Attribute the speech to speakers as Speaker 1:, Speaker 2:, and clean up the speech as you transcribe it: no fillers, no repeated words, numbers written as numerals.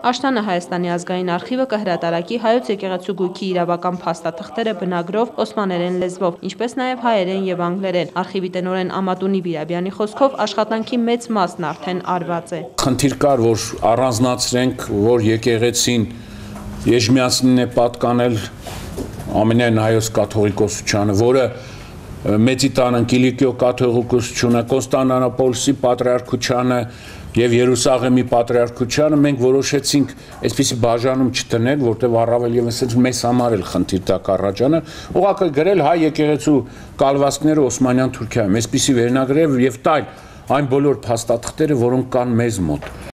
Speaker 1: Աշտանը Հայաստանի ազգային արխիվը կհրատարակի հայոց եկեղեցու գույքի իրավական փաստաթղթերը բնագրով օսմաներեն լեզվով, ինչպես նաև հայերեն եւ անգլերեն։ Արխիվի տնօրեն Ամատունի Բիրաբյանի խոսքով աշխատանքի մեծ մասն արդեն արված է։
Speaker 2: Խնդիր կար, որ առանձնացրենք, որ եկեղեցին Էջմիածնին է պատկանել ամենայն հայոց կաթողիկոսությանը, որը Մեծիտան Կիլիկիո կաթողիկոսությունը, Կոնստանդնուպոլսի պատրիարքությանը եւ Երուսաղեմի պատրիարքությանը մենք որոշեցինք այսպիսի բաժանում չտնել, որտեղ առավել եւս մեզ համար էլ խնդիր դա կառաջանա, ուղղակի գրել հայ եկեղեցու կալվածքները Օսմանյան Թուրքիայում, այսպիսի վերնագրերով եւ տալ այն բոլոր փաստաթղթերը, որոնք կան մեզ մոտ։